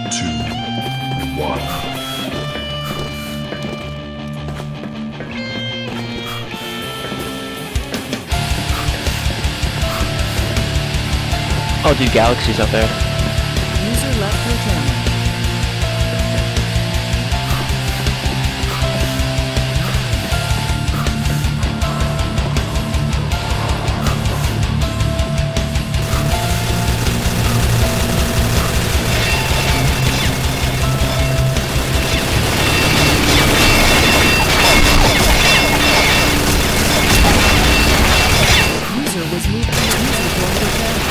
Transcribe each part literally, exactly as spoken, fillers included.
two, one. Oh, dude, Galaxy's up there. User left your channel. User was moved to user joined your channel.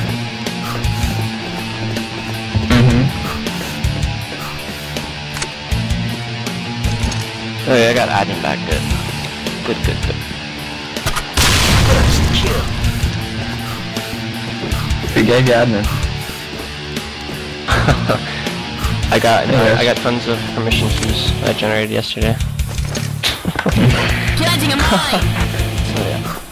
Oh yeah, I got admin back. Good. Good, good, good. First kill. Who gave you admin? I got Anyways. I got tons of permission keys I generated yesterday. Planting a mine! So yeah.